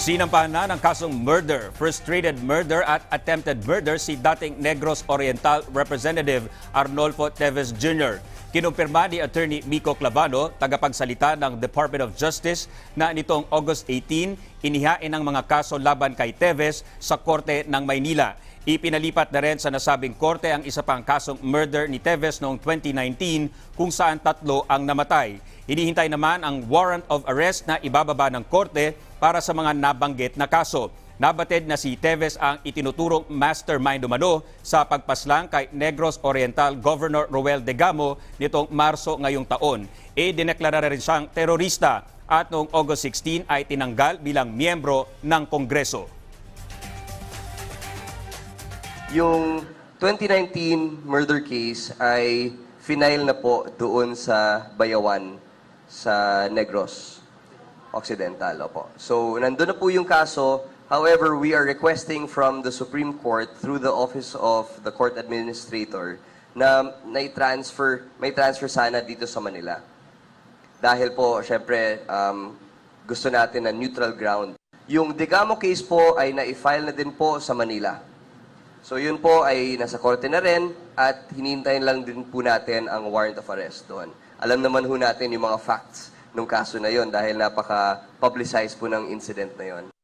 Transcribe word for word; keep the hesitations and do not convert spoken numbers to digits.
Sinampahan na ng kasong murder, frustrated murder at attempted murder si dating Negros Oriental Representative Arnolfo Teves Junior Kinumpirma ni Attorney Miko Clavano, tagapagsalita ng Department of Justice, na nitong August eighteen, inihain ang mga kaso laban kay Teves sa Korte ng Maynila. Ipinalipat na rin sa nasabing korte ang isa pang kasong murder ni Teves noong twenty nineteen kung saan tatlo ang namatay. Hinihintay naman ang warrant of arrest na ibababa ng korte para sa mga nabanggit na kaso. Nabatid na si Teves ang itinuturong mastermind umano sa pagpaslang kay Negros Oriental Governor Roel Degamo nitong Marso ngayong taon. E dineklara rin siyang terorista at noong August sixteen ay tinanggal bilang miyembro ng Kongreso. Yung twenty nineteen murder case ay final na po doon sa Bayawan sa Negros Occidental. Opo. So, nandun na po yung kaso. However, we are requesting from the Supreme Court through the Office of the Court Administrator na may-transfer, may transfer sana dito sa Manila. Dahil po, syempre, um, gusto natin na neutral ground. Yung Degamo case po ay na-file na din po sa Manila. So yun po ay nasa korte na rin at hinintayin lang din po natin ang warrant of arrest doon. Alam naman ho natin yung mga facts ng kaso na yon dahil napaka-publicized po ng incident na yon.